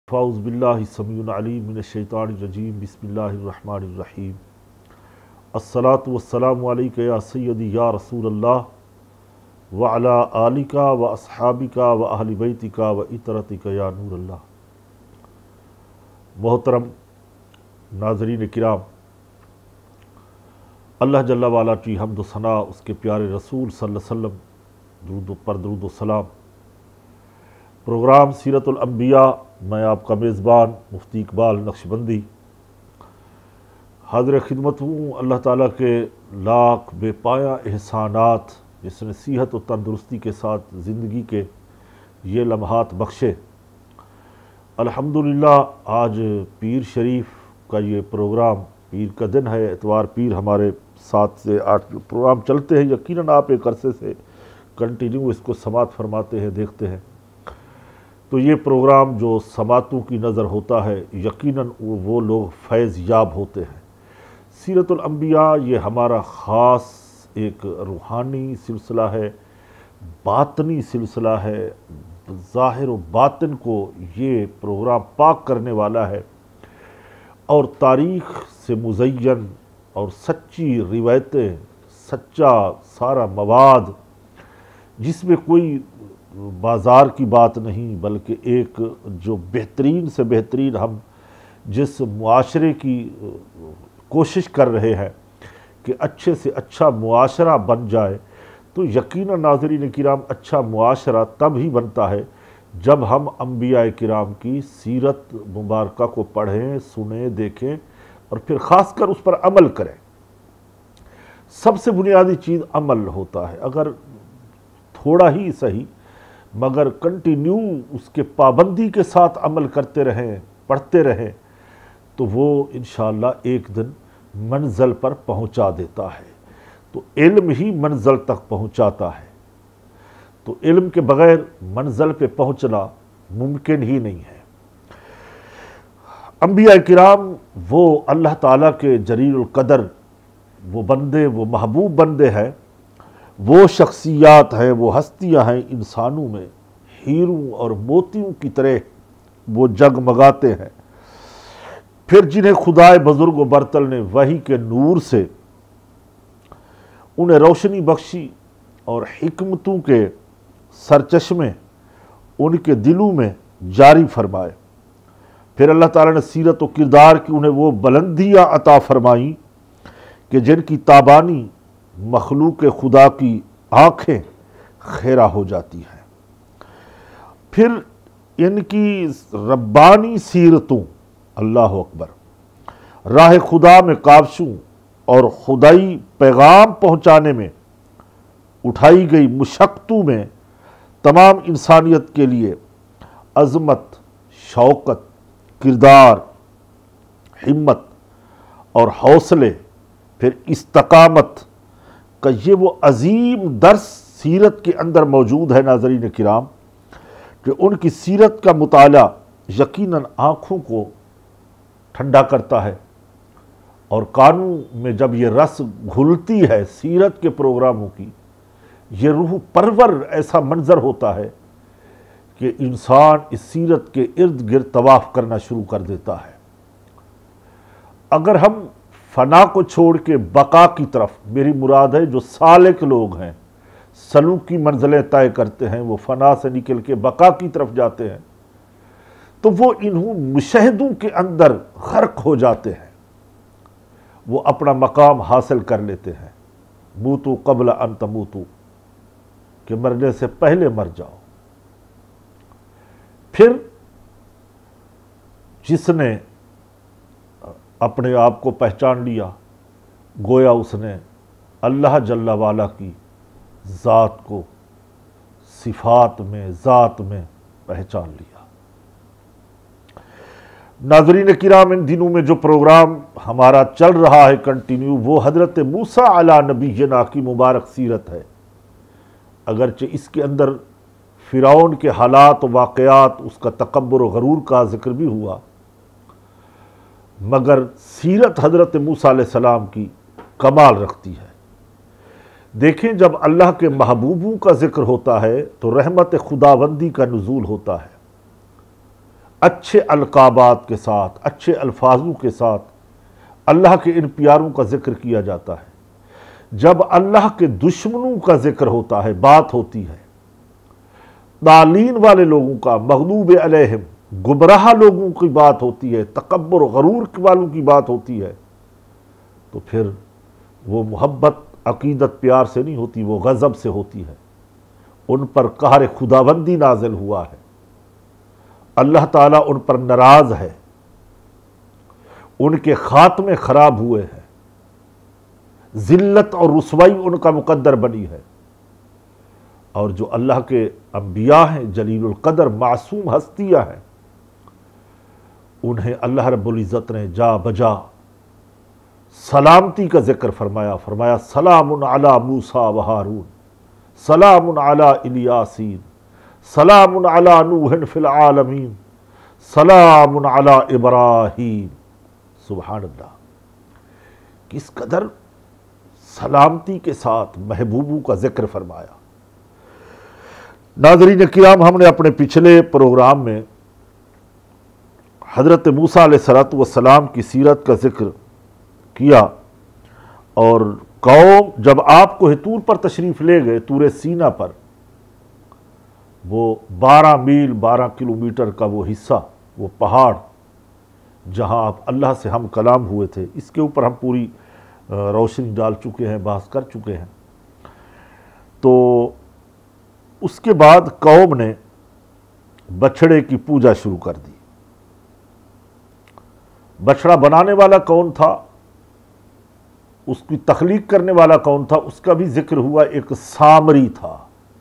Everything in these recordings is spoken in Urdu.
فاعوذ باللہ السمیع العلیم من الشیطان الرجیم بسم اللہ الرحمن الرحیم الصلاۃ والسلام علیک یا سیدی یا رسول اللہ وعلی آلک و اصحابک و اہل بیتک و اطرتک یا نور اللہ۔ محترم ناظرین کرام، اللہ جل وعلا کی حمد و ثنا اس کے پیارے رسول صلی اللہ علیہ وسلم درود و سلام۔ پروگرام سیرت الانبیاء، میں آپ کا میزبان مفتی اقبال نقشبندی حاضر خدمت ہوں۔ اللہ تعالیٰ کے لاکھ بے پایہ احسانات جس نے صحت و تندرستی کے ساتھ زندگی کے یہ لمحات بخشے۔ الحمدللہ آج پیر شریف کا یہ پروگرام، پیر کا دن ہے، اتوار پیر ہمارے 7 سے 8 پروگرام چلتے ہیں۔ یقیناً آپ ایک عرصے سے کنٹینیو اس کو سماعت فرماتے ہیں، دیکھتے ہیں، تو یہ پروگرام جو سماعتوں کی نظر ہوتا ہے یقیناً وہ لوگ فیض یاب ہوتے ہیں۔ سیرت الانبیاء یہ ہمارا خاص ایک روحانی سلسلہ ہے، باطنی سلسلہ ہے، ظاہر و باطن کو یہ پروگرام پاک کرنے والا ہے، اور تاریخ سے مزین اور سچی روایتیں، سچا سارا مواد، جس میں کوئی بازار کی بات نہیں، بلکہ ایک جو بہترین سے بہترین ہم جس معاشرے کی کوشش کر رہے ہیں کہ اچھے سے اچھا معاشرہ بن جائے، تو یقیناً ناظرین کرام اچھا معاشرہ تب ہی بنتا ہے جب ہم انبیاء کرام کی سیرت مبارکہ کو پڑھیں، سنیں، دیکھیں اور پھر خاص کر اس پر عمل کریں۔ سب سے بنیادی چیز عمل ہوتا ہے، اگر تھوڑا ہی صحیح مگر کنٹینیو اس کے پابندی کے ساتھ عمل کرتے رہیں، پڑھتے رہیں، تو وہ انشاءاللہ ایک دن منزل پر پہنچا دیتا ہے۔ تو علم ہی منزل تک پہنچاتا ہے، تو علم کے بغیر منزل پہ پہنچنا ممکن ہی نہیں ہے۔ انبیاء کرام وہ اللہ تعالیٰ کے جلیل القدر وہ بندے، وہ محبوب بندے ہیں، وہ شخصیات ہیں، وہ ہستیاں ہیں انسانوں میں، ہیروں اور موتیوں کی طرح وہ جگمگاتے ہیں، پھر جنہیں خدائے بزرگ و برتر نے وحی کے نور سے انہیں روشنی بخشی اور حکمتوں کے سرچشمے ان کے دلوں میں جاری فرمائے، پھر اللہ تعالیٰ نے سیرت و کردار کی انہیں وہ بلندیاں عطا فرمائیں کہ جن کی تابانی مخلوق خدا کی آنکھیں خیرہ ہو جاتی ہیں۔ پھر ان کی ربانی سیرتوں، اللہ اکبر، راہ خدا میں کاوشوں اور خدائی پیغام پہنچانے میں اٹھائی گئی مشقتوں میں تمام انسانیت کے لیے عظمت، شوقت، کردار، ہمت اور حوصلے، پھر استقامت کا یہ وہ عظیم درس سیرت کے اندر موجود ہے۔ ناظرین کرام، کہ ان کی سیرت کا مطالعہ یقیناً آنکھوں کو ٹھنڈا کرتا ہے، اور کانوں میں جب یہ رس گھلتی ہے سیرت کے پروگراموں کی، یہ روح پرور ایسا منظر ہوتا ہے کہ انسان اس سیرت کے ارد گرد طواف کرنا شروع کر دیتا ہے۔ اگر ہم فنا کو چھوڑ کے بقا کی طرف، میری مراد ہے جو سالک لوگ ہیں، سلوکی منزلیں طے کرتے ہیں، وہ فنا سے نکل کے بقا کی طرف جاتے ہیں، تو وہ انہوں مشاہدوں کے اندر غرق ہو جاتے ہیں، وہ اپنا مقام حاصل کر لیتے ہیں۔ موتو قبل ان تموتو، کہ مرنے سے پہلے مر جاؤ۔ پھر جس نے اپنے آپ کو پہچان لیا، گویا اس نے اللہ جل وعلا کی ذات کو صفات میں، ذات میں پہچان لیا۔ ناظرین کرام، ان دنوں میں جو پروگرام ہمارا چل رہا ہے کنٹینیو، وہ حضرت موسیٰ علیہ نبینا کی مبارک سیرت ہے۔ اگرچہ اس کے اندر فرعون کے حالات و واقعات، اس کا تکبر و غرور کا ذکر بھی ہوا، مگر سیرت حضرت موسیٰ علیہ السلام کی کمال رکھتی ہے۔ دیکھیں، جب اللہ کے محبوبوں کا ذکر ہوتا ہے تو رحمت خداوندی کا نزول ہوتا ہے۔ اچھے القابات کے ساتھ، اچھے الفاظوں کے ساتھ اللہ کے ان پیاروں کا ذکر کیا جاتا ہے۔ جب اللہ کے دشمنوں کا ذکر ہوتا ہے، بات ہوتی ہے، ضالین والے لوگوں کا، مغضوب علیہم، گمراہ لوگوں کی بات ہوتی ہے، تکبر غرور والوں کی بات ہوتی ہے، تو پھر وہ محبت عقیدت پیار سے نہیں ہوتی، وہ غضب سے ہوتی ہے۔ ان پر قہر خداوندی نازل ہوا ہے، اللہ تعالیٰ ان پر ناراض ہے، ان کے خاتمے خراب ہوئے ہیں، ذلت اور رسوائی ان کا مقدر بنی ہے۔ اور جو اللہ کے انبیاء ہیں، جلیل القدر معصوم ہستیاں ہیں، انہیں اللہ رب العزت نے جا بجا سلامتی کا ذکر فرمایا سلام علی موسیٰ و ہارون، سلام علی الیاسین، سلام علی نوح فی العالمین، سلام علی ابراہیم۔ سبحان اللہ، کس قدر سلامتی کے ساتھ محبوبوں کا ذکر فرمایا۔ ناظرین کرام، ہم نے اپنے پچھلے پروگرام میں حضرت موسیٰ علیہ السلام کی سیرت کا ذکر کیا، اور قوم جب آپ کو طور پر تشریف لے گئے، طور سینا پر، وہ 12 میل 12 کلومیٹر کا وہ حصہ، وہ پہاڑ جہاں آپ اللہ سے ہم کلام ہوئے تھے، اس کے اوپر ہم پوری روشنی ڈال چکے ہیں، بحث کر چکے ہیں۔ تو اس کے بعد قوم نے بچھڑے کی پوجا شروع کر دی۔ بچھڑا بنانے والا کون تھا، اس کی تخلیق کرنے والا کون تھا، اس کا بھی ذکر ہوا۔ ایک سامری تھا،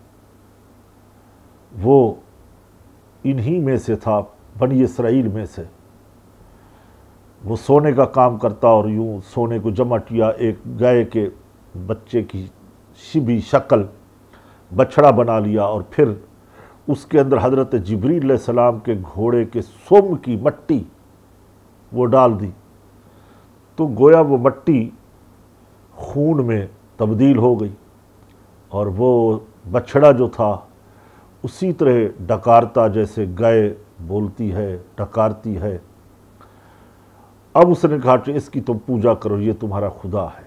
وہ انہی میں سے تھا، بنی اسرائیل میں سے۔ وہ سونے کا کام کرتا، اور یوں سونے کو جمع کیا، ایک گائے کے بچے کی شبیہ شکل بچھڑا بنا لیا، اور پھر اس کے اندر حضرت جبریل علیہ السلام کے گھوڑے کے سم کی مٹی وہ ڈال دی، تو گویا وہ مٹی خون میں تبدیل ہو گئی، اور وہ بچھڑا جو تھا اسی طرح ڈکارتا، جیسے گائے بولتی ہے، ڈکارتی ہے۔ اب اس نے کہا کہ اس کی تم پوجا کرو، یہ تمہارا خدا ہے۔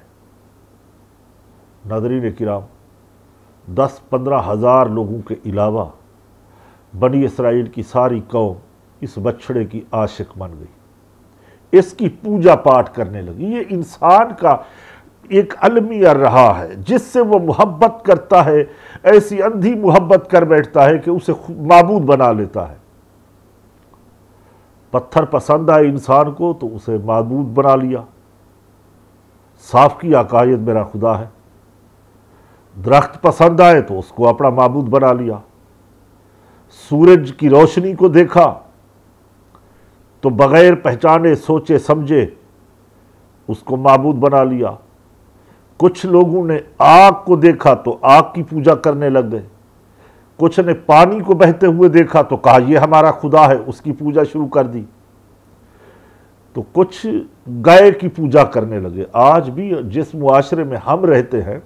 ناظرین کرام، 10-15 ہزار لوگوں کے علاوہ بنی اسرائیل کی ساری قوم اس بچھڑے کی عاشق بن گئی، اس کی پوجا پاٹ کرنے لگی۔ یہ انسان کا ایک المیہ رہا ہے، جس سے وہ محبت کرتا ہے، ایسی اندھی محبت کر بیٹھتا ہے کہ اسے معبود بنا لیتا ہے۔ پتھر پسند آئے انسان کو تو اسے معبود بنا لیا، صاف کیا عقائد میرا خدا ہے۔ درخت پسند آئے تو اس کو اپنا معبود بنا لیا۔ سورج کی روشنی کو دیکھا تو بغیر پہچانے سوچے سمجھے اس کو معبود بنا لیا۔ کچھ لوگوں نے آگ کو دیکھا تو آگ کی پوجا کرنے لگ گئے، کچھ نے پانی کو بہتے ہوئے دیکھا تو کہا یہ ہمارا خدا ہے، اس کی پوجا شروع کر دی، تو کچھ گائے کی پوجا کرنے لگے۔ آج بھی جس معاشرے میں ہم رہتے ہیں،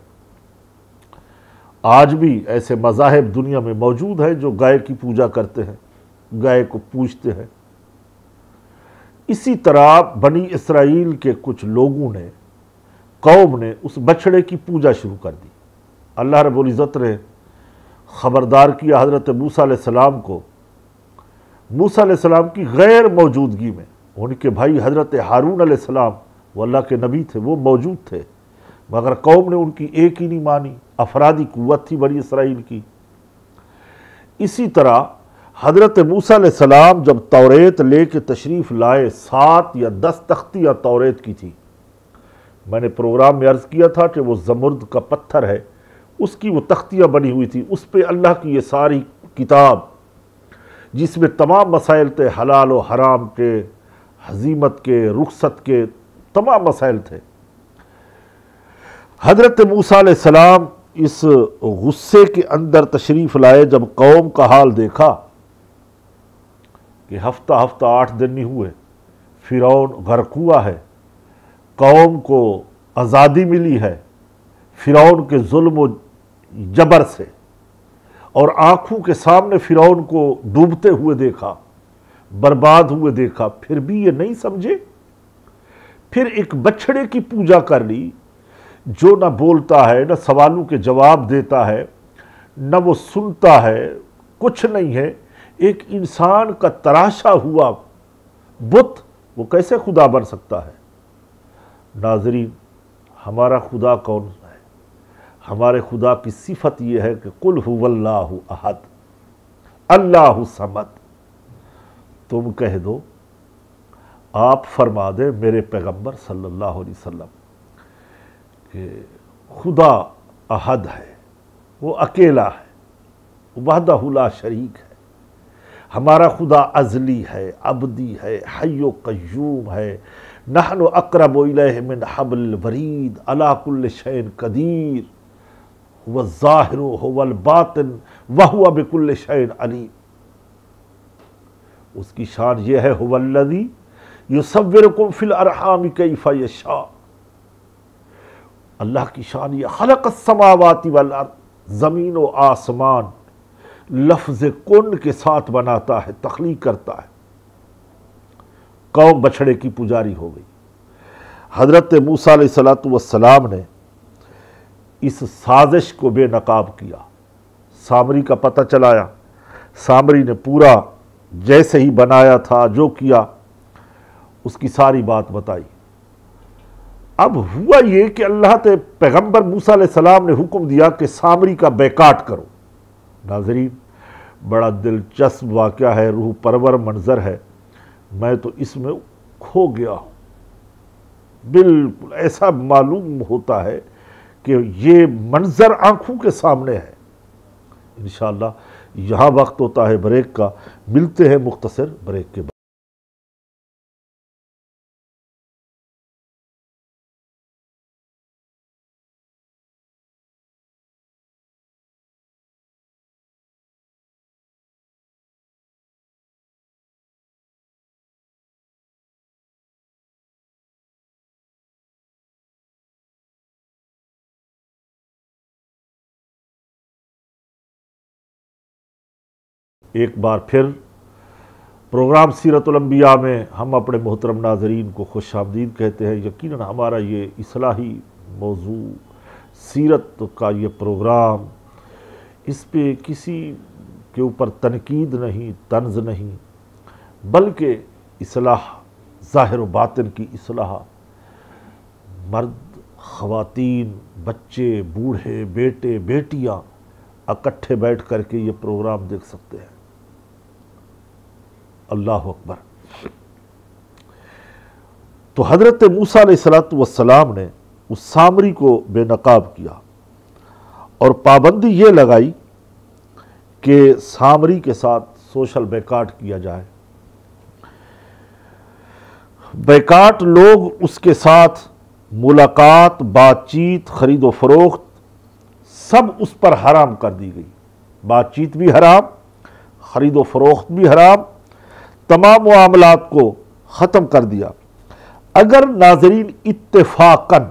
آج بھی ایسے مذاہب دنیا میں موجود ہیں جو گائے کی پوجا کرتے ہیں، گائے کو پوجتے ہیں۔ اسی طرح بنی اسرائیل کے کچھ لوگوں نے، قوم نے اس بچھڑے کی پوجا شروع کر دی۔ اللہ رب العزت نے خبردار کیا حضرت موسیٰ علیہ السلام کو، موسیٰ علیہ السلام کی غیر موجودگی میں۔ ان کے بھائی حضرت ہارون علیہ السلام، وہ اللہ کے نبی تھے، وہ موجود تھے، مگر قوم نے ان کی ایک ہی نہیں مانی۔ افرادی قوت تھی بنی اسرائیل کی۔ اسی طرح حضرت موسیٰ علیہ السلام جب توریت لے کے تشریف لائے، 7 یا 10 تختیاں توریت کی تھی۔ میں نے پروگرام میں عرض کیا تھا کہ وہ زمرد کا پتھر ہے، اس کی وہ تختیاں بنی ہوئی تھی، اس پہ اللہ کی یہ ساری کتاب، جس میں تمام مسائل تھے، حلال و حرام کے، ہزیمت کے، رخصت کے، تمام مسائل تھے۔ حضرت موسیٰ علیہ السلام اس غصے کے اندر تشریف لائے، جب قوم کا حال دیکھا کہ ہفتہ 8 دن نہیں ہوئے، فرعون غرق ہوا ہے، قوم کو آزادی ملی ہے فرعون کے ظلم و جبر سے، اور آنکھوں کے سامنے فرعون کو ڈوبتے ہوئے دیکھا، برباد ہوئے دیکھا، پھر بھی یہ نہیں سمجھے. پھر ایک بچھڑے کی پوجا کر لی جو نہ بولتا ہے، نہ سوالوں کے جواب دیتا ہے، نہ وہ سنتا ہے، کچھ نہیں ہے. ایک انسان کا تراشا ہوا بت وہ کیسے خدا بن سکتا ہے؟ ناظرین، ہمارا خدا کون ہے؟ ہمارے خدا کی صفت یہ ہے کہ قل هو اللہ احد اللہ الصمد. تم کہہ دو، آپ فرما دیں میرے پیغمبر صلی اللہ علیہ وسلم کہ خدا احد ہے، وہ اکیلا ہے، وحدہ لا شریک ہے. ہمارا خدا ازلی ہے، ابدی ہے، حی و قیوم ہے. نحن اقرب الیہ من حبل الورید علی کل شیء قدیر هو الظاہر هو الباطن وهو بکل شیء علیم. اس کی شان یہ ہے هو الذی یصورکم فی الارحام کیف یشاء. اللہ کی شان یہ خلق السماوات والارض، زمین و آسمان لفظ کن کے ساتھ بناتا ہے، تخلیق کرتا ہے. قوم بچھڑے کی پجاری ہو گئی. حضرت موسیٰ علیہ السلام نے اس سازش کو بے نقاب کیا. سامری کا پتہ چلایا، سامری نے پورا جیسے ہی بنایا تھا جو کیا اس کی ساری بات بتائی. اب ہوا یہ کہ اللہ کے پیغمبر موسیٰ علیہ السلام نے حکم دیا کہ سامری کا بیکاٹ کرو. ناظرین، بڑا دلچسپ واقعہ ہے، روح پرور منظر ہے. میں تو اس میں کھو گیا ہوں. بالکل ایسا معلوم ہوتا ہے کہ یہ منظر آنکھوں کے سامنے ہے. انشاءاللہ یہاں وقت ہوتا ہے بریک کا، ملتے ہیں مختصر بریک کے بعد. ایک بار پھر پروگرام سیرت الانبیاء میں ہم اپنے محترم ناظرین کو خوش آمدید کہتے ہیں. یقیناً ہمارا یہ اصلاحی موضوع سیرت کا یہ پروگرام، اس پہ کسی کے اوپر تنقید نہیں، طنز نہیں، بلکہ اصلاح، ظاہر و باطن کی اصلاح. مرد، خواتین، بچے، بوڑھے، بیٹے، بیٹیاں اکٹھے بیٹھ کر کے یہ پروگرام دیکھ سکتے ہیں. اللہ اکبر. تو حضرت موسیٰ علیہ السلام نے اس سامری کو بے نقاب کیا اور پابندی یہ لگائی کہ سامری کے ساتھ سوشل بیکاٹ کیا جائے. بیکاٹ لوگ اس کے ساتھ ملاقات، بات چیت، خرید و فروخت سب اس پر حرام کر دی گئی. بات چیت بھی حرام، خرید و فروخت بھی حرام، تمام معاملات کو ختم کر دیا. اگر ناظرین اتفاقاً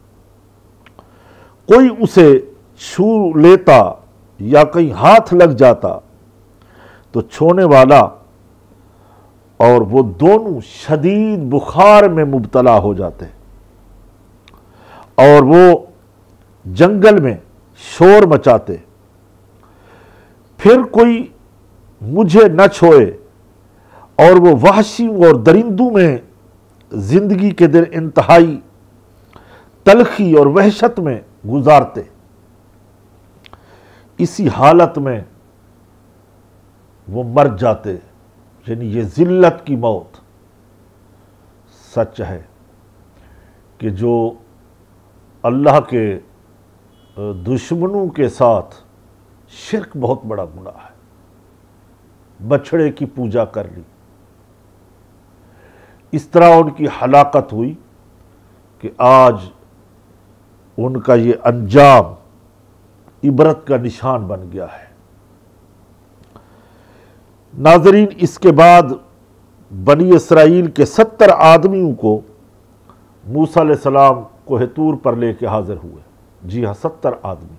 کوئی اسے چھو لیتا یا کہیں ہاتھ لگ جاتا تو چھونے والا اور وہ دونوں شدید بخار میں مبتلا ہو جاتے اور وہ جنگل میں شور مچاتے. پھر کوئی مجھے نہ چھوئے اور وہ وحشیوں اور درندوں میں زندگی کے دن انتہائی تلخی اور وحشت میں گزارتے. اسی حالت میں وہ مر جاتے. یعنی یہ ذلت کی موت. سچ ہے کہ جو اللہ کے دشمنوں کے ساتھ شرک بہت بڑا گناہ ہے. بچھڑے کی پوجا کر لی، اس طرح ان کی ہلاکت ہوئی کہ آج ان کا یہ انجام عبرت کا نشان بن گیا ہے. ناظرین، اس کے بعد بنی اسرائیل کے 70 آدمیوں کو موسیٰ علیہ السلام کوہ طور پر لے کے حاضر ہوئے. جی ہاں، 70 آدمی.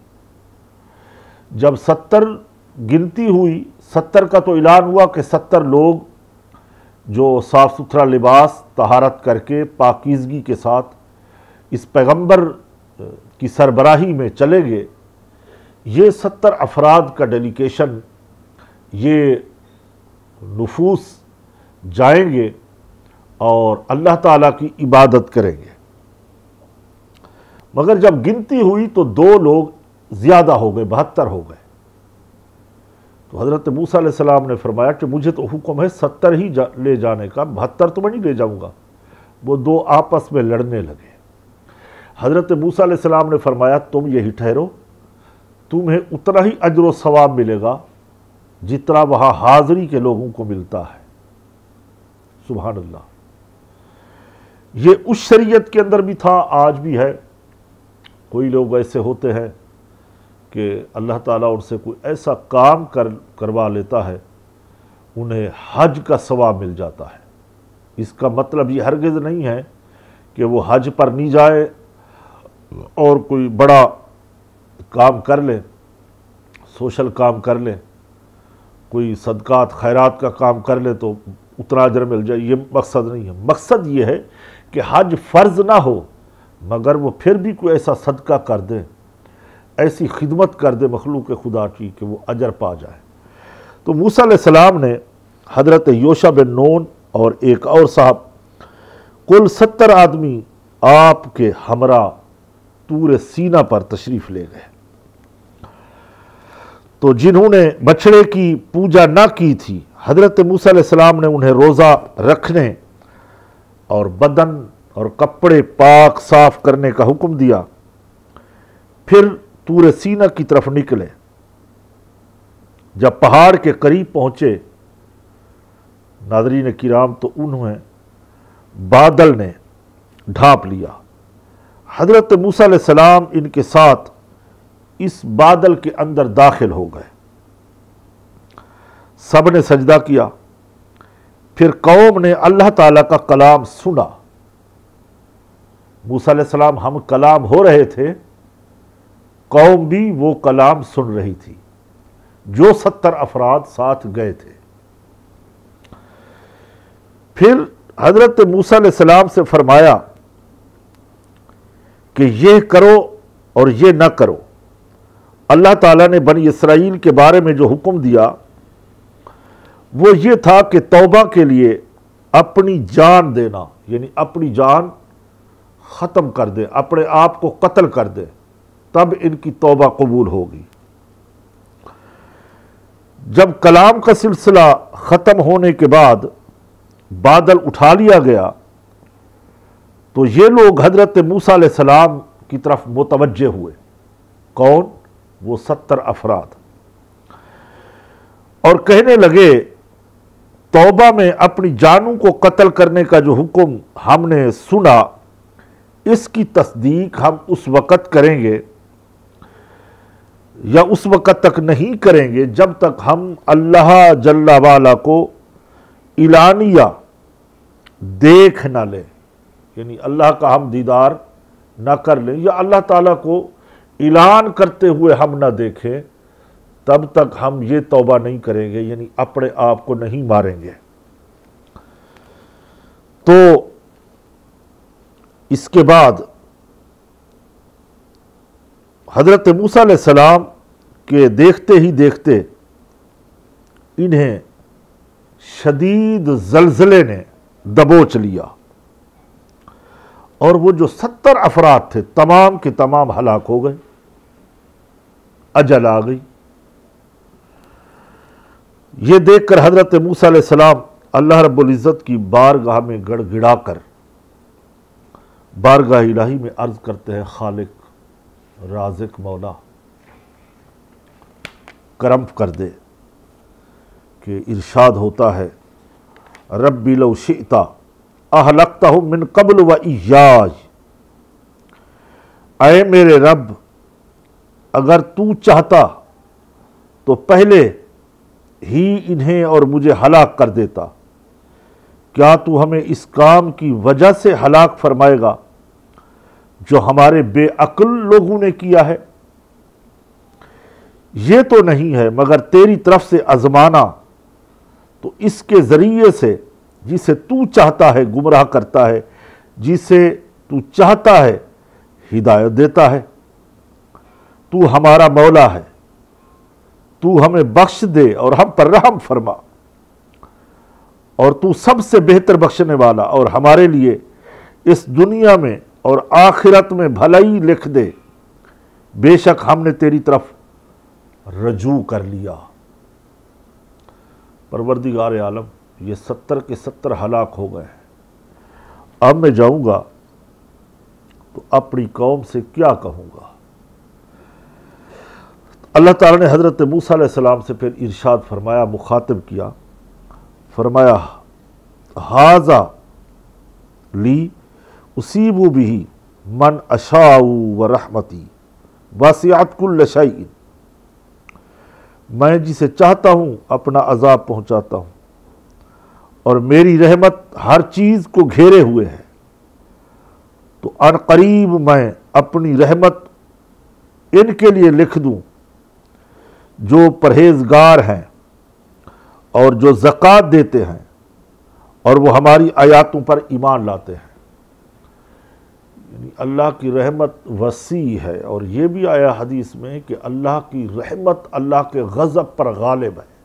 جب 70 گنتی ہوئی، 70 کا تو اعلان ہوا کہ 70 لوگ جو صاف ستھرا لباس طہارت کر کے پاکیزگی کے ساتھ اس پیغمبر کی سربراہی میں چلے گے، یہ 70 افراد کا ڈیلیگیشن، یہ نفوس جائیں گے اور اللہ تعالیٰ کی عبادت کریں گے۔ مگر جب گنتی ہوئی تو 2 لوگ زیادہ ہو گئے، 72 ہو گئے۔ تو حضرت موسیٰ علیہ السلام نے فرمایا کہ مجھے تو حکم ہے 70 ہی لے جانے کا، 72 تو میں نہیں لے جاؤں گا۔ وہ 2 آپس میں لڑنے لگے۔ حضرت موسیٰ علیہ السلام نے فرمایا تم یہی ٹھہرو، تمہیں اتنا ہی اجر و ثواب ملے گا جتنا وہاں حاضری کے لوگوں کو ملتا ہے۔ سبحان اللہ۔ یہ اس شریعت کے اندر بھی تھا، آج بھی ہے۔ کوئی لوگ ایسے ہوتے ہیں کہ اللہ تعالیٰ ان سے کوئی ایسا کام کروا لیتا ہے، انہیں حج کا ثواب مل جاتا ہے۔ اس کا مطلب یہ ہرگز نہیں ہے کہ وہ حج پر نہیں جائے اور کوئی بڑا کام کر لے، سوشل کام کر لے، کوئی صدقات خیرات کا کام کر لے تو اتنا اجر مل جائے۔ یہ مقصد نہیں ہے۔ مقصد یہ ہے کہ حج فرض نہ ہو مگر وہ پھر بھی کوئی ایسا صدقہ کر دے، ایسی خدمت کر دے مخلوق خدا کی کہ وہ اجر پا جائے۔ تو موسیٰ علیہ السلام نے حضرت یوشع بن نون اور ایک اور صاحب، کل 70 آدمی آپ کے ہمراہ طور سینا پر تشریف لے گئے۔ تو جنہوں نے بچڑے کی پوجا نہ کی تھی، حضرت موسیٰ علیہ السلام نے انہیں روزہ رکھنے اور بدن اور کپڑے پاک صاف کرنے کا حکم دیا۔ پھر طور سینا کی طرف نکلے۔ جب پہاڑ کے قریب پہنچے ناظرین کرام تو انہیں بادل نے ڈھانپ لیا۔ حضرت موسیٰ علیہ السلام ان کے ساتھ اس بادل کے اندر داخل ہو گئے۔ سب نے سجدہ کیا۔ پھر قوم نے اللہ تعالیٰ کا کلام سنا۔ موسیٰ علیہ السلام ہم کلام ہو رہے تھے، قوم بھی وہ کلام سن رہی تھی جو 70 افراد ساتھ گئے تھے۔ پھر حضرت موسیٰ علیہ السلام سے فرمایا کہ یہ کرو اور یہ نہ کرو۔ اللہ تعالیٰ نے بنی اسرائیل کے بارے میں جو حکم دیا وہ یہ تھا کہ توبہ کے لیے اپنی جان دینا، یعنی اپنی جان ختم کر دے، اپنے آپ کو قتل کر دے، تب ان کی توبہ قبول ہوگی۔ جب کلام کا سلسلہ ختم ہونے کے بعد بادل اٹھا لیا گیا تو یہ لوگ حضرت موسیٰ علیہ السلام کی طرف متوجہ ہوئے۔ کون؟ وہ 70 افراد، اور کہنے لگے توبہ میں اپنی جانوں کو قتل کرنے کا جو حکم ہم نے سنا، اس کی تصدیق ہم اس وقت کریں گے یا اس وقت تک نہیں کریں گے جب تک ہم اللہ جل وعلا کو اعلانیہ دیکھ نہ لیں، یعنی اللہ کا ہم دیدار نہ کر لیں یا اللہ تعالیٰ کو اعلان کرتے ہوئے ہم نہ دیکھیں، تب تک ہم یہ توبہ نہیں کریں گے، یعنی اپنے آپ کو نہیں ماریں گے۔ تو اس کے بعد حضرت موسیٰ علیہ السلام کے دیکھتے ہی دیکھتے انہیں شدید زلزلے نے دبوچ لیا اور وہ جو 70 افراد تھے تمام کے تمام ہلاک ہو گئے، اجل آ گئی۔ یہ دیکھ کر حضرت موسیٰ علیہ السلام اللہ رب العزت کی بارگاہ میں گڑ گڑا کر بارگاہ الہی میں عرض کرتے ہیں، خالق رازق مولا کرم کر دے۔ کہ ارشاد ہوتا ہے، ربی لو شئت اہلکتہم من قبل و ایاج، اے میرے رب اگر تو چاہتا تو پہلے ہی انہیں اور مجھے ہلاک کر دیتا، کیا تو ہمیں اس کام کی وجہ سے ہلاک فرمائے گا جو ہمارے بے عقل لوگوں نے کیا ہے؟ یہ تو نہیں ہے مگر تیری طرف سے آزمانا، تو اس کے ذریعے سے جسے تو چاہتا ہے گمراہ کرتا ہے، جسے تو چاہتا ہے ہدایت دیتا ہے۔ تو ہمارا مولا ہے، تو ہمیں بخش دے اور ہم پر رحم فرما، اور تو سب سے بہتر بخشنے والا، اور ہمارے لیے اس دنیا میں اور آخرت میں بھلائی لکھ دے، بے شک ہم نے تیری طرف رجوع کر لیا۔ پروردگار عالم، یہ 70 کے 70 ہلاک ہو گئے ہیں۔ اب میں جاؤں گا تو اپنی قوم سے کیا کہوں گا؟ اللہ تعالیٰ نے حضرت موسیٰ علیہ السلام سے پھر ارشاد فرمایا، مخاطب کیا، فرمایا ھذا لی اصیب بہ من اشاء ورحمتی وسعت کل شیء، میں جسے چاہتا ہوں اپنا عذاب پہنچاتا ہوں، اور میری رحمت ہر چیز کو گھیرے ہوئے ہے، تو ان قریب میں اپنی رحمت ان کے لیے لکھ دوں جو پرہیزگار ہیں اور جو زکوٰۃ دیتے ہیں اور وہ ہماری آیاتوں پر ایمان لاتے ہیں۔ یعنی اللہ کی رحمت وسیع ہے، اور یہ بھی آیا حدیث میں کہ اللہ کی رحمت اللہ کے غضب پر غالب ہے۔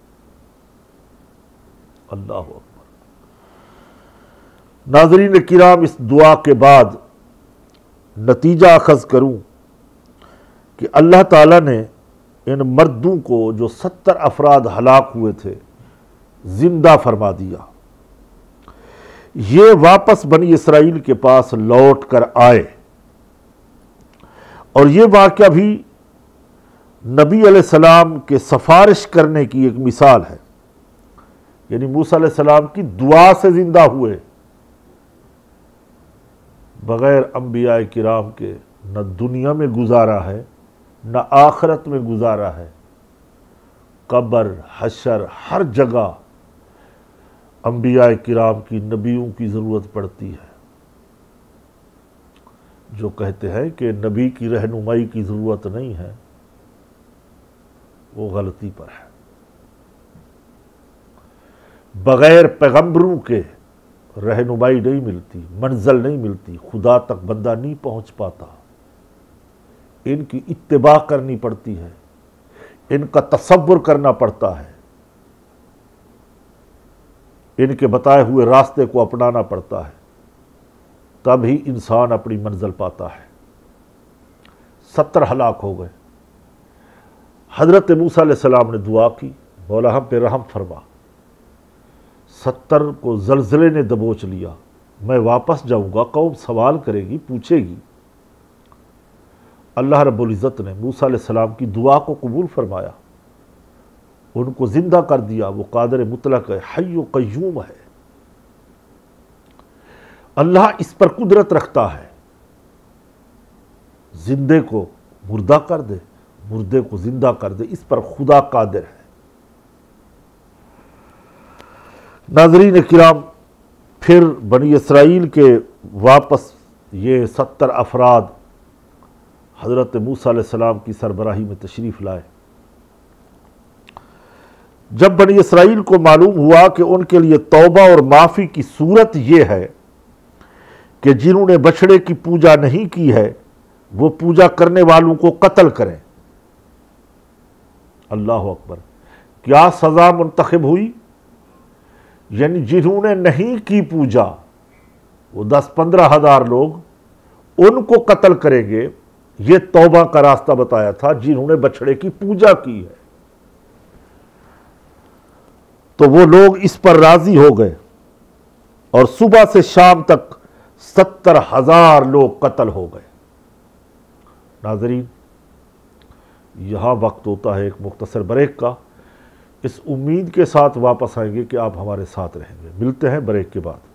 اللہ اکبر۔ ناظرین کرام، اس دعا کے بعد نتیجہ اخذ کروں کہ اللہ تعالیٰ نے ان مردوں کو جو 70 افراد ہلاک ہوئے تھے زندہ فرما دیا۔ یہ واپس بنی اسرائیل کے پاس لوٹ کر آئے، اور یہ واقعہ بھی نبی علیہ السلام کے سفارش کرنے کی ایک مثال ہے۔ یعنی موسیٰ علیہ السلام کی دعا سے زندہ ہوئے، بغیر انبیاء کرام کے نہ دنیا میں گزارا ہے نہ آخرت میں گزارا ہے۔ قبر، حشر، ہر جگہ انبیاء کرام کی، نبیوں کی ضرورت پڑتی ہے۔ جو کہتے ہیں کہ نبی کی رہنمائی کی ضرورت نہیں ہے، وہ غلطی پر ہے۔ بغیر پیغمبروں کے رہنمائی نہیں ملتی، منزل نہیں ملتی، خدا تک بندہ نہیں پہنچ پاتا۔ ان کی اتباع کرنی پڑتی ہے، ان کا تصور کرنا پڑتا ہے، ان کے بتائے ہوئے راستے کو اپنانا پڑتا ہے، تب ہی انسان اپنی منزل پاتا ہے۔ 70 ہلاک ہو گئے۔ حضرت موسیٰ علیہ السلام نے دعا کی، مولا ہم پہ رحم فرما۔ 70 کو زلزلے نے دبوچ لیا۔ میں واپس جاؤں گا، قوم سوال کرے گی، پوچھے گی۔ اللہ رب العزت نے موسیٰ علیہ السلام کی دعا کو قبول فرمایا، ان کو زندہ کر دیا۔ وہ قادر مطلق ہے، حی و قیوم ہے۔ اللہ اس پر قدرت رکھتا ہے، زندے کو مردہ کر دے، مردے کو زندہ کر دے، اس پر خدا قادر ہے۔ ناظرین کرام، پھر بنی اسرائیل کے واپس یہ 70 افراد حضرت موسیٰ علیہ السلام کی سربراہی میں تشریف لائے۔ جب بنی اسرائیل کو معلوم ہوا کہ ان کے لیے توبہ اور معافی کی صورت یہ ہے کہ جنہوں نے بچڑے کی پوجا نہیں کی ہے وہ پوجا کرنے والوں کو قتل کریں۔ اللہ اکبر۔ کیا سزا منتخب ہوئی؟ یعنی جنہوں نے نہیں کی پوجا، وہ 10-15 ہزار لوگ، ان کو قتل کریں گے۔ یہ توبہ کا راستہ بتایا تھا جنہوں نے بچڑے کی پوجا کی ہے۔ تو وہ لوگ اس پر راضی ہو گئے، اور صبح سے شام تک 70,000 لوگ قتل ہو گئے۔ ناظرین، یہاں وقت ہوتا ہے ایک مختصر بریک کا۔ اس امید کے ساتھ واپس آئیں گے کہ آپ ہمارے ساتھ رہیں گے۔ ملتے ہیں بریک کے بعد۔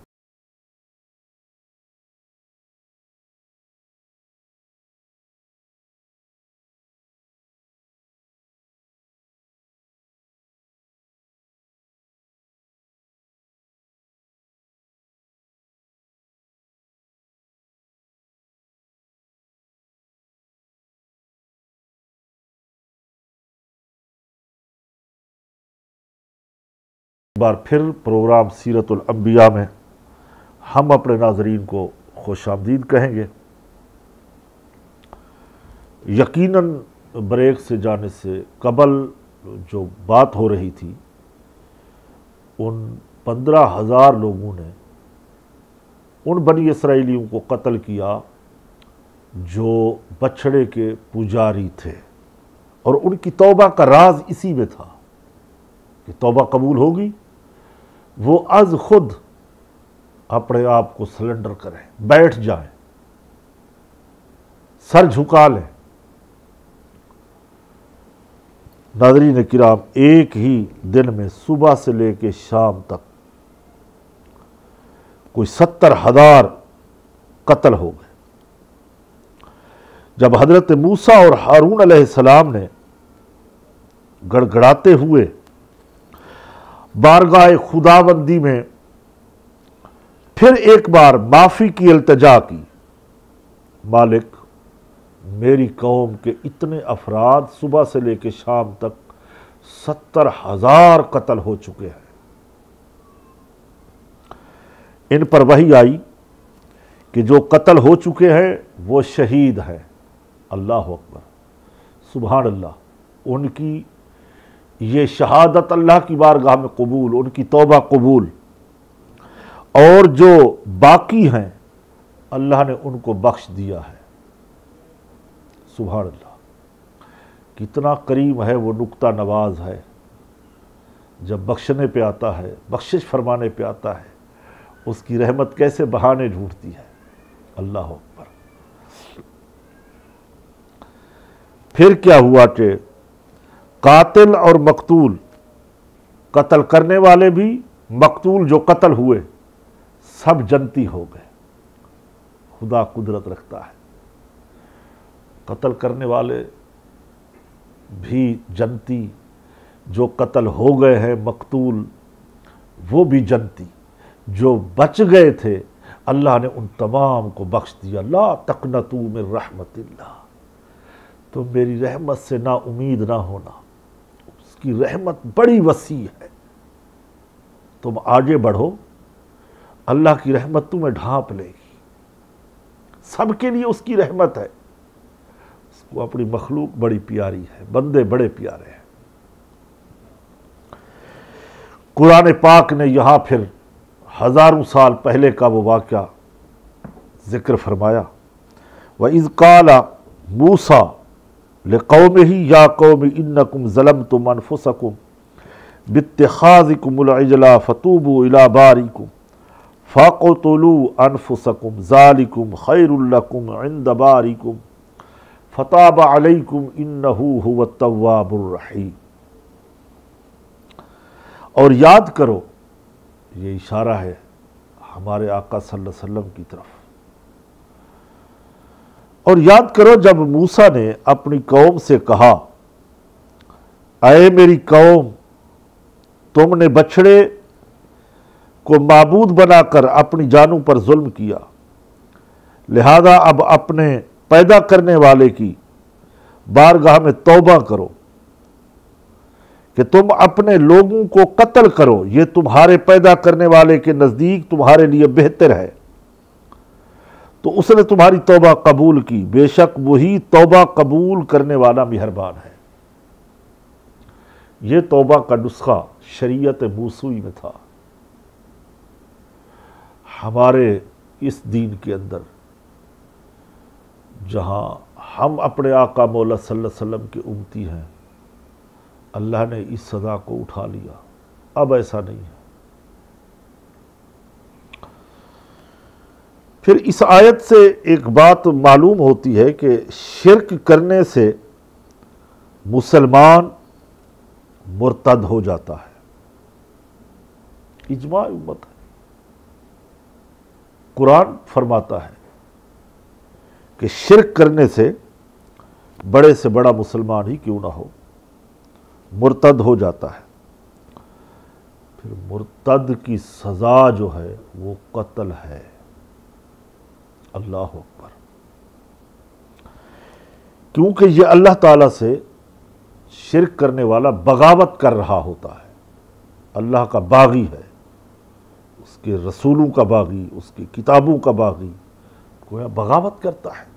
بار پھر پروگرام سیرت الانبیاء میں ہم اپنے ناظرین کو خوش آمدید کہیں گے۔ یقیناً بریک سے جانے سے قبل جو بات ہو رہی تھی، ان 15,000 لوگوں نے ان بنی اسرائیلیوں کو قتل کیا جو بچھڑے کے پجاری تھے، اور ان کی توبہ کا راز اسی میں تھا کہ توبہ قبول ہوگی، وہ از خود اپنے آپ کو سلنڈر کریں، بیٹھ جائیں، سر جھکا لیں۔ ناظرین کرام، ایک ہی دن میں صبح سے لے کے شام تک کوئی 70,000 قتل ہو گئے۔ جب حضرت موسیٰ اور ہارون علیہ السلام نے گڑگڑاتے ہوئے بارگاہ خداوندی میں پھر ایک بار معافی کی التجا کی، مالک میری قوم کے اتنے افراد صبح سے لے کے شام تک 70,000 قتل ہو چکے ہیں، ان پر وحی آئی کہ جو قتل ہو چکے ہیں وہ شہید ہیں۔ اللہ اکبر، سبحان اللہ، ان کی یہ شہادت اللہ کی بارگاہ میں قبول، ان کی توبہ قبول، اور جو باقی ہیں اللہ نے ان کو بخش دیا ہے۔ سبحان اللہ، کتنا کریم ہے وہ نکتہ نواز ہے، جب بخشنے پہ آتا ہے، بخشش فرمانے پہ آتا ہے، اس کی رحمت کیسے بہانے ڈھونڈتی ہے۔ اللہ اکبر۔ پھر کیا ہوا کہ قاتل اور مقتول، قتل کرنے والے بھی، مقتول جو قتل ہوئے، سب جنتی ہو گئے۔ خدا قدرت رکھتا ہے، قتل کرنے والے بھی جنتی، جو قتل ہو گئے ہیں مقتول وہ بھی جنتی، جو بچ گئے تھے اللہ نے ان تمام کو بخش دیا۔ لا تقنطوا من رحمت اللہ، تو میری رحمت سے نا امید نہ ہونا، اس کی رحمت بڑی وسیع ہے، تم آگے بڑھو، اللہ کی رحمت تمہیں ڈھانپ لے گی۔ سب کے لیے اس کی رحمت ہے، اس کو اپنی مخلوق بڑی پیاری ہے، بندے بڑے پیارے ہیں۔ قرآن پاک نے یہاں پھر ہزاروں سال پہلے کا وہ واقعہ ذکر فرمایا۔ وَإِذْ قَالَ مُوسَىٰ لِقَوْمِهِ يَا قَوْمِ إِنَّكُمْ ظَلَمْتُمْ أَنفُسَكُمْ بِاتِّخَاذِكُمُ الْعِجْلَ فَتُوبُوا إِلَىٰ بَارِئِكُمْ فَاقْتُلُوا أَنفُسَكُمْ ذَٰلِكُمْ خَيْرٌ لَكُمْ عِندَ بَارِئِكُمْ فَتَابَ عَلَيْكُمْ إِنَّهُ هُوَ التَّوَّابُ الرَّحِيمُ۔ اور یاد کرو، یہ اشارہ ہے ہمارے آقا صلی اللہ علیہ وسلم کی طرف، اور یاد کرو جب موسیٰ نے اپنی قوم سے کہا، اے میری قوم، تم نے بچھڑے کو معبود بنا کر اپنی جانوں پر ظلم کیا، لہذا اب اپنے پیدا کرنے والے کی بارگاہ میں توبہ کرو کہ تم اپنے لوگوں کو قتل کرو، یہ تمہارے پیدا کرنے والے کے نزدیک تمہارے لیے بہتر ہے، تو اس نے تمہاری توبہ قبول کی، بے شک وہی توبہ قبول کرنے والا مہربان ہے۔ یہ توبہ کا نسخہ شریعت موسوی میں تھا، ہمارے اس دین کے اندر جہاں ہم اپنے آقا مولا صلی اللہ علیہ وسلم کے امتی ہیں، اللہ نے اس سزا کو اٹھا لیا، اب ایسا نہیں ہے۔ پھر اس آیت سے ایک بات معلوم ہوتی ہے کہ شرک کرنے سے مسلمان مرتد ہو جاتا ہے، اجماع امت ہے۔ قرآن فرماتا ہے کہ شرک کرنے سے بڑے سے بڑا مسلمان ہی کیوں نہ ہو مرتد ہو جاتا ہے۔ پھر مرتد کی سزا جو ہے وہ قتل ہے۔ اللہ اکبر، کیونکہ یہ اللہ تعالیٰ سے شرک کرنے والا بغاوت کر رہا ہوتا ہے، اللہ کا باغی ہے، اس کے رسولوں کا باغی، اس کی کتابوں کا باغی، گویا بغاوت کرتا ہے۔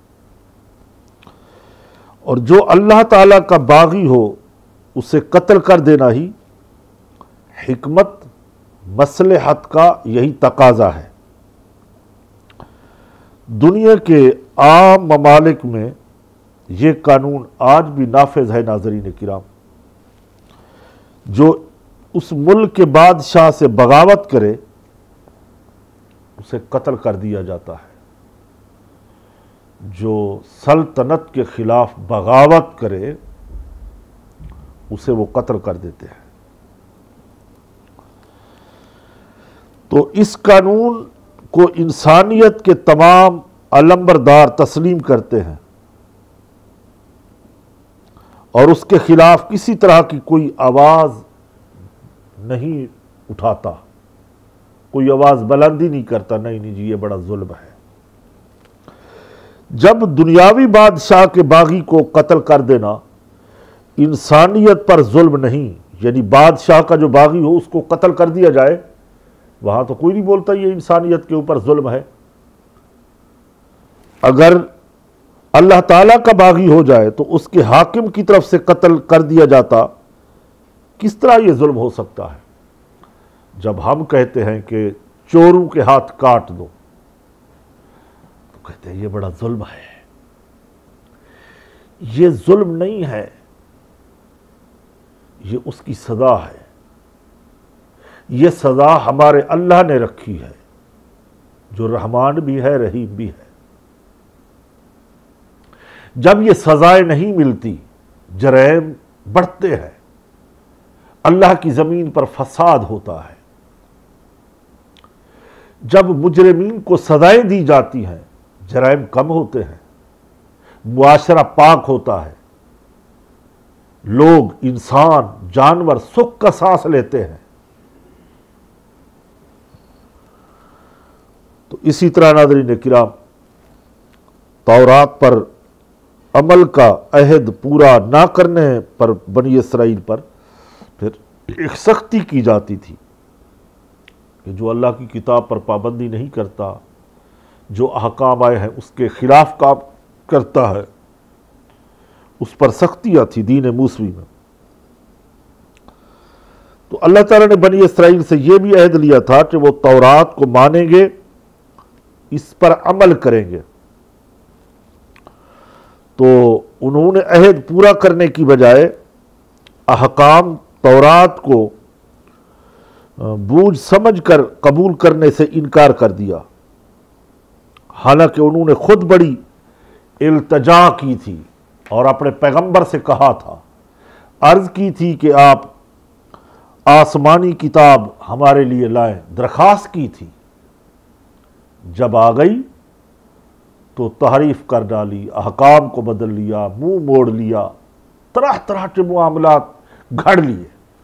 اور جو اللہ تعالیٰ کا باغی ہو اسے قتل کر دینا ہی حکمت مصلحت کا یہی تقاضا ہے۔ دنیا کے عام ممالک میں یہ قانون آج بھی نافذ ہے ناظرین کرام۔ جو اس ملک کے بادشاہ سے بغاوت کرے اسے قتل کر دیا جاتا ہے، جو سلطنت کے خلاف بغاوت کرے اسے وہ قتل کر دیتے ہیں۔ تو اس قانون کو انسانیت کے تمام علمبردار تسلیم کرتے ہیں اور اس کے خلاف کسی طرح کی کوئی آواز نہیں اٹھاتا، کوئی آواز بلندی نہیں کرتا، نہیں جی یہ بڑا ظلم ہے۔ جب دنیاوی بادشاہ کے باغی کو قتل کر دینا انسانیت پر ظلم نہیں، یعنی بادشاہ کا جو باغی ہو اس کو قتل کر دیا جائے، وہاں تو کوئی نہیں بولتا یہ انسانیت کے اوپر ظلم ہے۔ اگر اللہ تعالیٰ کا باغی ہو جائے تو اس کے حاکم کی طرف سے قتل کر دیا جاتا، کس طرح یہ ظلم ہو سکتا ہے؟ جب ہم کہتے ہیں کہ چوروں کے ہاتھ کاٹ دو تو کہتے ہیں یہ بڑا ظلم ہے۔ یہ ظلم نہیں ہے، یہ اس کی سزا ہے۔ یہ سزا ہمارے اللہ نے رکھی ہے جو رحمان بھی ہے رحیم بھی ہے۔ جب یہ سزائیں نہیں ملتی جرائم بڑھتے ہیں، اللہ کی زمین پر فساد ہوتا ہے۔ جب مجرمین کو سزائیں دی جاتی ہیں جرائم کم ہوتے ہیں، معاشرہ پاک ہوتا ہے، لوگ انسان جانور سکھ کا سانس لیتے ہیں۔ تو اسی طرح ناظرین کرام تورات پر عمل کا عہد پورا نہ کرنے پر بنی اسرائیل پر پھر ایک سختی کی جاتی تھی کہ جو اللہ کی کتاب پر پابندی نہیں کرتا، جو احکام آئے ہیں اس کے خلاف کام کرتا ہے، اس پر سختیاں تھی دین موسوی میں۔ تو اللہ تعالیٰ نے بنی اسرائیل سے یہ بھی عہد لیا تھا کہ وہ تورات کو مانیں گے، اس پر عمل کریں گے۔ تو انہوں نے عہد پورا کرنے کی بجائے احکام تورات کو بوجھ سمجھ کر قبول کرنے سے انکار کر دیا، حالانکہ انہوں نے خود بڑی التجا کی تھی اور اپنے پیغمبر سے کہا تھا، عرض کی تھی کہ آپ آسمانی کتاب ہمارے لیے لائیں، درخواست کی تھی۔ جب آ گئی تو تحریف کر ڈالی، احکام کو بدل لیا، منہ موڑ لیا، طرح طرح کے معاملات گھڑ لیے۔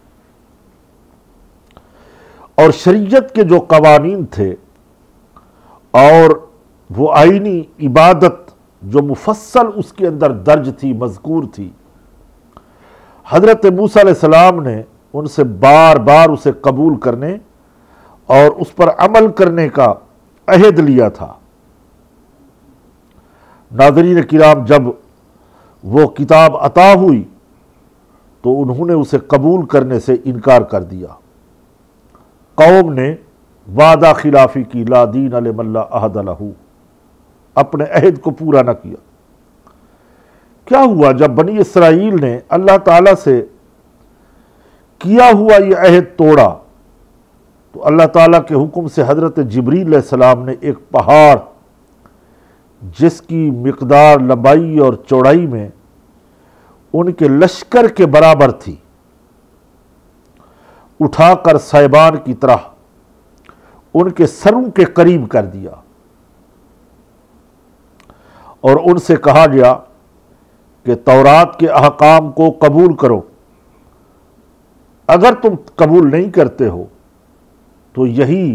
اور شریعت کے جو قوانین تھے اور وہ آئینی عبادت جو مفصل اس کے اندر درج تھی، مذکور تھی، حضرت موسیٰ علیہ السلام نے ان سے بار بار اسے قبول کرنے اور اس پر عمل کرنے کا عہد لیا تھا۔ ناظرین کرام جب وہ کتاب عطا ہوئی تو انہوں نے اسے قبول کرنے سے انکار کر دیا۔ قوم نے وعدہ خلافی کی، لا دین لمن لا عہد لہ، اپنے عہد کو پورا نہ کیا۔ کیا ہوا جب بنی اسرائیل نے اللہ تعالیٰ سے کیا ہوا یہ عہد توڑا تو اللہ تعالیٰ کے حکم سے حضرت جبریل علیہ السلام نے ایک پہاڑ جس کی مقدار لمبائی اور چوڑائی میں ان کے لشکر کے برابر تھی، اٹھا کر صیبان کی طرح ان کے سروں کے قریب کر دیا اور ان سے کہا گیا کہ تورات کے احکام کو قبول کرو، اگر تم قبول نہیں کرتے ہو تو یہی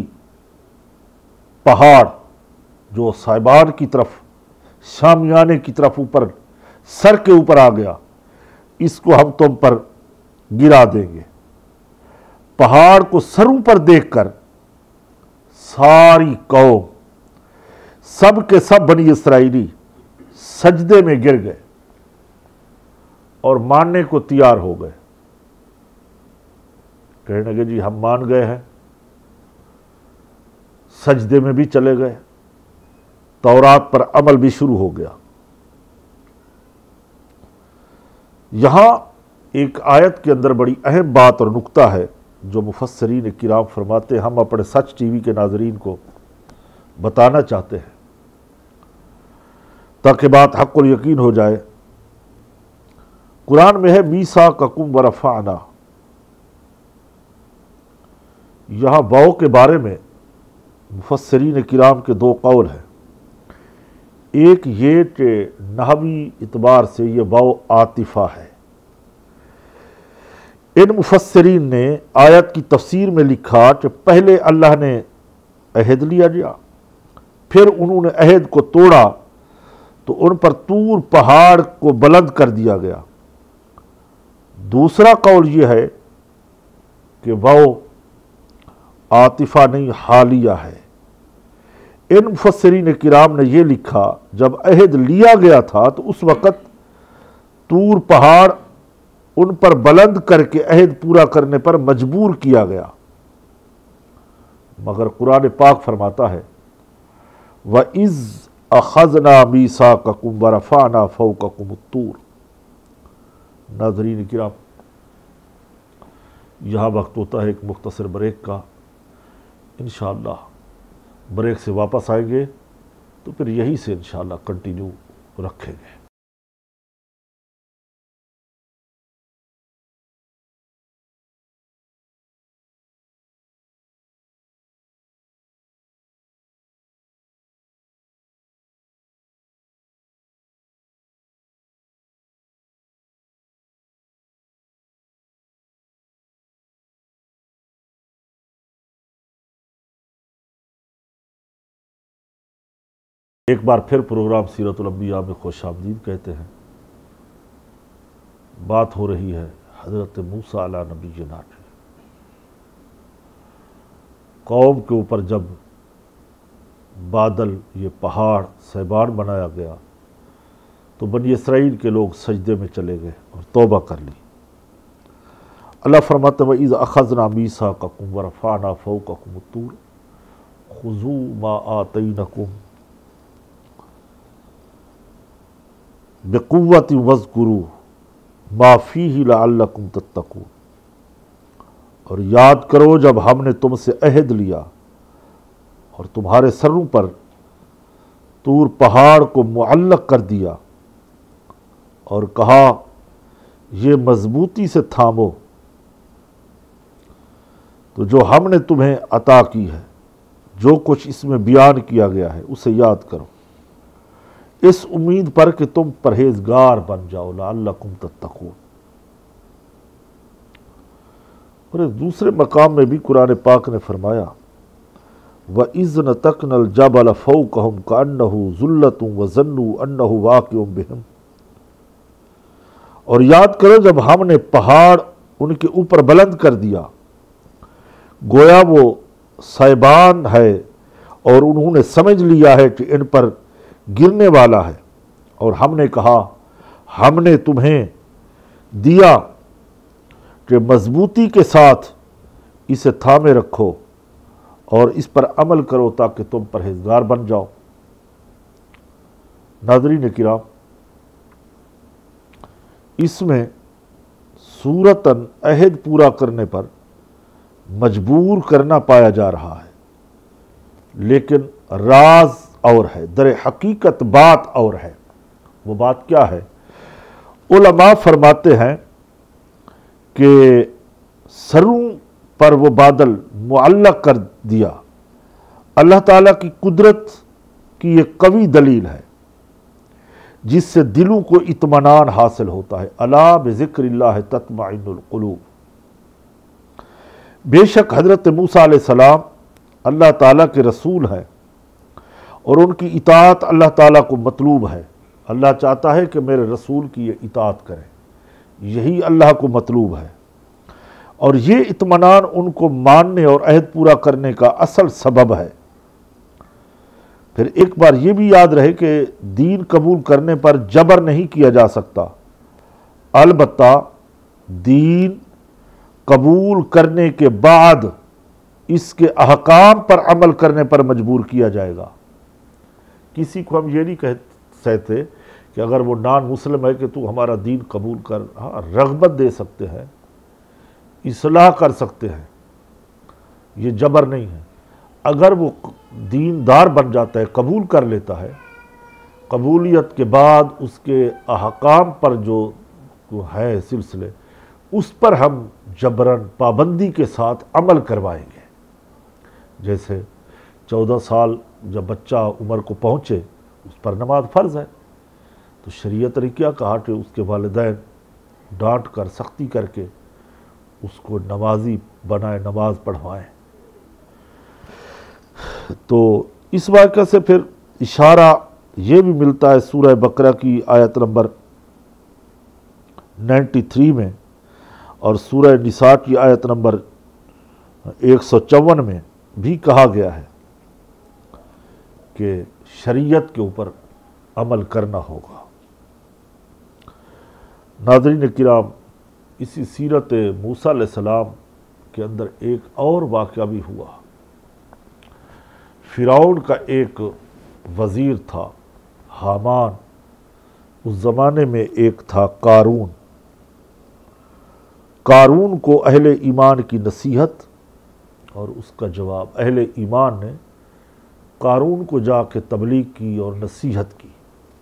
پہاڑ جو صیبان کی طرف شامیانے کی طرف اوپر سر کے اوپر آ گیا، اس کو ہم تم پر گرا دیں گے۔ پہاڑ کو سروں پر دیکھ کر ساری قوم سب کے سب بنی اسرائیلی سجدے میں گر گئے اور ماننے کو تیار ہو گئے. کہنے لگے جی ہم مان گئے ہیں. سجدے میں بھی چلے گئے, تورات پر عمل بھی شروع ہو گیا. یہاں ایک آیت کے اندر بڑی اہم بات اور نکتہ ہے جو مفسرین کرام فرماتے ہیں, ہم اپنے سچ ٹی وی کے ناظرین کو بتانا چاہتے ہیں تاکہ بات حق الیقین ہو جائے. قرآن میں ہے میثاقکم ورفعنا. یہاں واؤ کے بارے میں مفسرین کرام کے دو قول ہیں. ایک یہ کہ نحوی اعتبار سے یہ واؤ عاطفہ ہے. ان مفسرین نے آیت کی تفسیر میں لکھا کہ پہلے اللہ نے عہد لیا گیا, پھر انہوں نے عہد کو توڑا تو ان پر طور پہاڑ کو بلند کر دیا گیا. دوسرا قول یہ ہے کہ واؤ عاطفہ نہیں حالیہ ہے. ان مفسرین کرام نے یہ لکھا جب عہد لیا گیا تھا تو اس وقت طور پہاڑ ان پر بلند کر کے عہد پورا کرنے پر مجبور کیا گیا. مگر قرآن پاک فرماتا ہے وَإِذْ أَخَذْنَا مِيثَاقَكُمْ وَرَفَعْنَا فَوْقَكُمُ الطُّورَ. ناظرین کرام, یہاں وقت ہوتا ہے ایک مختصر بریک کا. انشاءاللہ بریک سے واپس آئیں گے تو پھر یہی سے انشاءاللہ کنٹینیو رکھیں گے. ایک بار پھر پروگرام سیرت الانبیاء میں خوش آمدید کہتے ہیں. بات ہو رہی ہے حضرت موسیٰ علیہ نبینا کی. قوم کے اوپر جب بادل یہ پہاڑ سیبان بنایا گیا تو بنی اسرائیل کے لوگ سجدے میں چلے گئے اور توبہ کر لی. اللہ فرماتا ہے وَإِذْ أَخَذْنَا مِيثَاقَكُمْ وَرَفَعْنَا فَوْقَكُمُ الطُّورَ خُذُوا مَا آتَيْنَكُمْ بِقُوَّةٍ وَاذْكُرُوا مَا فِيهِ لَعَلَّكُمْ تَتَّقُونَ. اور یاد کرو جب ہم نے تم سے عہد لیا اور تمہارے سروں پر طور پہاڑ کو معلق کر دیا اور کہا یہ مضبوطی سے تھامو, تو جو ہم نے تمہیں عطا کی ہے جو کچھ اس میں بیان کیا گیا ہے اسے یاد کرو اس امید پر کہ تم پرہیزگار بن جاؤ لعلکم تتقون. اور دوسرے مقام میں بھی قرآن پاک نے فرمایا وَإِذْ نَتَقْنَا الْجَبَلَ فَوْقَهُمْ كَأَنَّهُ ظُلَّةٌ وَظَنُّوا أَنَّهُ وَاقِعٌ بِهِمْ. اور یاد کرو جب ہم نے پہاڑ ان کے اوپر بلند کر دیا گویا وہ سائبان ہے اور انہوں نے سمجھ لیا ہے کہ ان پر گرنے والا ہے, اور ہم نے کہا ہم نے تمہیں دیا کہ مضبوطی کے ساتھ اسے تھامے رکھو اور اس پر عمل کرو تاکہ تم پرہیزگار بن جاؤ. ناظرین کرام, اس میں صورتاً عہد پورا کرنے پر مجبور کرنا پایا جا رہا ہے, لیکن راز اور ہے, در حقیقت بات اور ہے. وہ بات کیا ہے؟ علماء فرماتے ہیں کہ سروں پر وہ بادل معلق کر دیا اللہ تعالیٰ کی قدرت کی ایک قوی دلیل ہے جس سے دلوں کو اطمینان حاصل ہوتا ہے. الا بذکر اللہ تطمئن القلوب. بے شک حضرت موسیٰ علیہ السلام اللہ تعالیٰ کے رسول ہیں اور ان کی اطاعت اللہ تعالیٰ کو مطلوب ہے. اللہ چاہتا ہے کہ میرے رسول کی یہ اطاعت کریں, یہی اللہ کو مطلوب ہے. اور یہ اطمینان ان کو ماننے اور عہد پورا کرنے کا اصل سبب ہے۔ پھر ایک بار یہ بھی یاد رہے کہ دین قبول کرنے پر جبر نہیں کیا جا سکتا، البتہ دین قبول کرنے کے بعد اس کے احکام پر عمل کرنے پر مجبور کیا جائے گا۔ کسی کو ہم یہ نہیں کہتے کہ اگر وہ نان مسلم ہے کہ تو ہمارا دین قبول کر، ہاں رغبت دے سکتے ہیں، اصلاح کر سکتے ہیں، یہ جبر نہیں ہے۔ اگر وہ دیندار بن جاتا ہے، قبول کر لیتا ہے، قبولیت کے بعد اس کے احکام پر جو ہے سلسلے، اس پر ہم جبراً پابندی کے ساتھ عمل کروائیں گے۔ جیسے 14 سال جب بچہ عمر کو پہنچے اس پر نماز فرض ہے، تو شریعت نے کیا کہا کہ اس کے والدین ڈانٹ کر سختی کر کے اس کو نمازی بنائے، نماز پڑھوائیں۔ تو اس واقعہ سے پھر اشارہ یہ بھی ملتا ہے سورہ بقرہ کی آیت نمبر 93 میں اور سورہ نساء کی آیت نمبر 154 میں بھی کہا گیا ہے کہ شریعت کے اوپر عمل کرنا ہوگا۔ ناظرین کرام، اسی سیرت موسیٰ علیہ السلام کے اندر ایک اور واقعہ بھی ہوا۔ فرعون کا ایک وزیر تھا، حامان، اس زمانے میں ایک تھا قارون۔ قارون کو اہل ایمان کی نصیحت اور اس کا جواب، اہل ایمان نے قارون کو جا کے تبلیغ کی اور نصیحت کی۔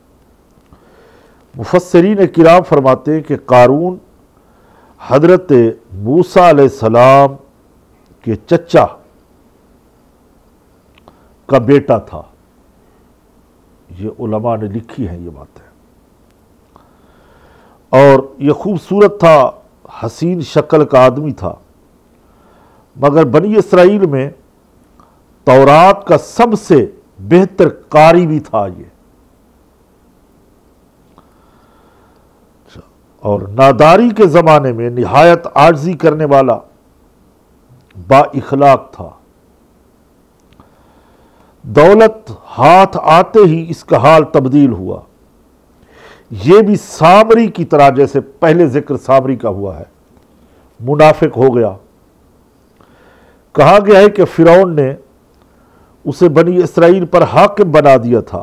مفسرین کرام فرماتے ہیں کہ قارون حضرت موسیٰ علیہ السلام کے چچا کا بیٹا تھا۔ یہ علماء نے لکھی ہیں یہ باتیں، اور یہ خوبصورت تھا، حسین شکل کا آدمی تھا، مگر بنی اسرائیل میں تورات کا سب سے بہتر قاری بھی تھا یہ، اور ناداری کے زمانے میں نہایت عاجزی کرنے والا، با اخلاق تھا۔ دولت ہاتھ آتے ہی اس کا حال تبدیل ہوا، یہ بھی سامری کی طرح، جیسے پہلے ذکر سامری کا ہوا ہے، منافق ہو گیا۔ کہا گیا ہے کہ فرعون نے اسے بنی اسرائیل پر حاکم بنا دیا تھا،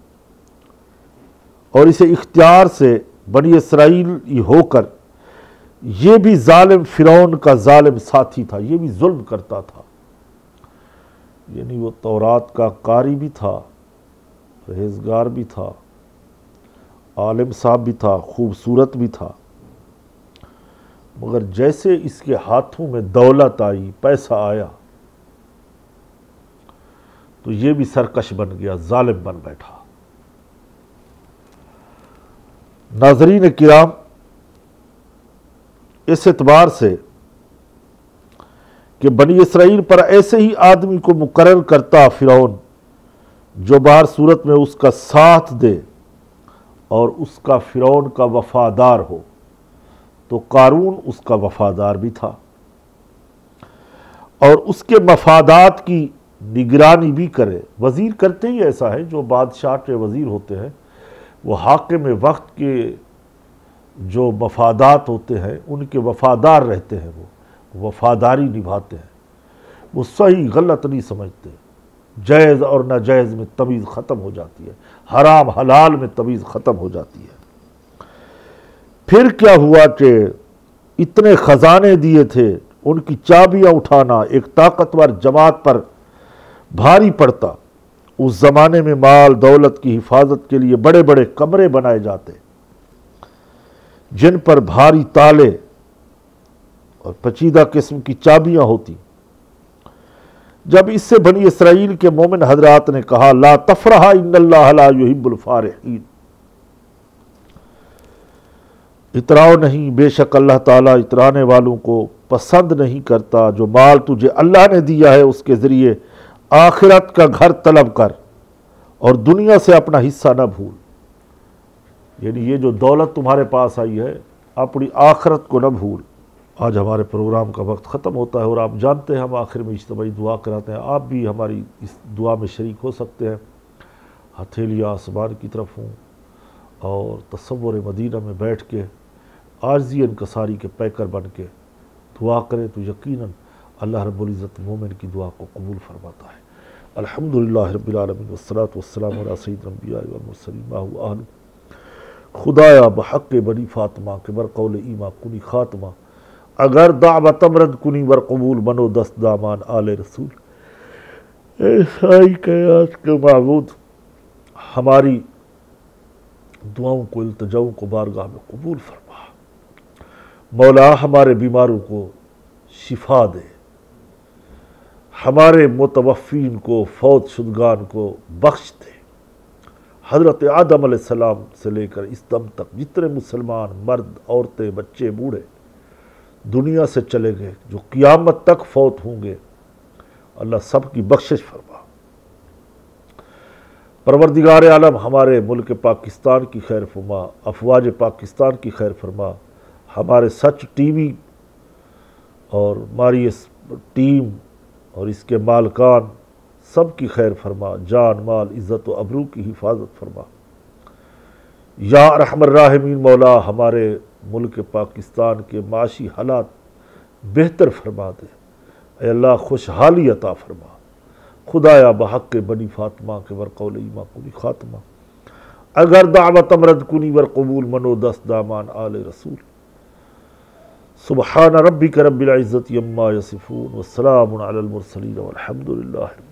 اور اسے اختیار سے بنی اسرائیل ہو کر یہ بھی ظالم فرعون کا ظالم ساتھی تھا، یہ بھی ظلم کرتا تھا۔ یعنی وہ تورات کا قاری بھی تھا، پرہیزگار بھی تھا، عالم صاحب بھی تھا، خوبصورت بھی تھا، مگر جیسے اس کے ہاتھوں میں دولت آئی، پیسہ آیا، تو یہ بھی سرکش بن گیا، ظالم بن بیٹھا۔ ناظرین کرام، اس اعتبار سے کہ بنی اسرائیل پر ایسے ہی آدمی کو مقرر کرتا فرعون جو باہر صورت میں اس کا ساتھ دے اور اس کا فرعون کا وفادار ہو، تو قارون اس کا وفادار بھی تھا، اور اس کے مفادات کی نگرانی بھی کرے۔ وزیر کرتے ہی ایسا ہے، جو بادشاہ کے وزیر ہوتے ہیں وہ حاکم وقت کے جو مفادات ہوتے ہیں ان کے وفادار رہتے ہیں، وہ وفاداری نبھاتے ہیں، وہ صحیح غلط نہیں سمجھتے، جائز اور ناجائز میں تمیز ختم ہو جاتی ہے، حرام حلال میں تمیز ختم ہو جاتی ہے۔ پھر کیا ہوا کہ اتنے خزانے دیے تھے، ان کی چابیاں اٹھانا ایک طاقتور جماعت پر بھاری پڑتا۔ اس زمانے میں مال دولت کی حفاظت کے لیے بڑے بڑے کمرے بنائے جاتے جن پر بھاری تالے اور پیچیدہ قسم کی چابیاں ہوتی۔ جب اس سے بنی اسرائیل کے مومن حضرات نے کہا لا تفرح ان اللہ لا یحب الفارحین، اتراؤ نہیں، بے شک اللہ تعالیٰ اترانے والوں کو پسند نہیں کرتا۔ جو مال تجھے اللہ نے دیا ہے اس کے ذریعے آخرت کا گھر طلب کر اور دنیا سے اپنا حصہ نہ بھول۔ یعنی یہ جو دولت تمہارے پاس آئی ہے، اپنی آخرت کو نہ بھول، آج ہمارے پروگرام کا وقت ختم ہوتا ہے، اور آپ جانتے ہیں ہم آخر میں اجتماعی دعا کراتے ہیں، آپ بھی ہماری اس دعا میں شریک ہو سکتے ہیں۔ ہتھیلیاں آسمان کی طرف ہوں اور تصور مدینہ میں بیٹھ کے عاجزی انکساری کے پیکر بن کے دعا کریں تو یقیناً اللہ رب العزت مومن کی دعا کو قبول فرماتا ہے۔ الحمدللہ رب العالمین والصلاة والسلام علی سید الانبیاء والمرسلین ما هو آل خدایا بحق بنی فاطمہ کے بر قول ایما کنی خاتمہ، اگر دعوت امرد کنی بر قبول بنو دست دامان آل رسول۔ اے سائی قیاس کے معبود، ہماری دعاؤں کو التجاؤں کو بارگاہ میں قبول فرما۔ مولا ہمارے بیماروں کو شفا دے، ہمارے متوفین کو، فوت شدگان کو بخش دے۔ حضرت آدم علیہ السلام سے لے کر اس دم تک جتنے مسلمان مرد، عورتیں، بچے، بوڑھے دنیا سے چلے گئے، جو قیامت تک فوت ہوں گے، اللہ سب کی بخشش فرما۔ پروردگار عالم ہمارے ملک پاکستان کی خیر فرما، افواج پاکستان کی خیر فرما، ہمارے سچ ٹی وی اور ہماری اس ٹیم اور اس کے مالکان سب کی خیر فرما، جان مال عزت و ابرو کی حفاظت فرما۔ یا ارحم الراحمین مولا ہمارے ملک پاکستان کے معاشی حالات بہتر فرما دے، اے اللہ خوشحالی عطا فرما۔ خدایا بحق بنی فاطمہ کے بر قول ایما کنی خاتمہ، اگر دعوت امرد کنی بر قبول منو دست دامان آل رسول۔ سبحان ربک رب العزت عما یصفون والسلام علی المرسلین والحمد للہ۔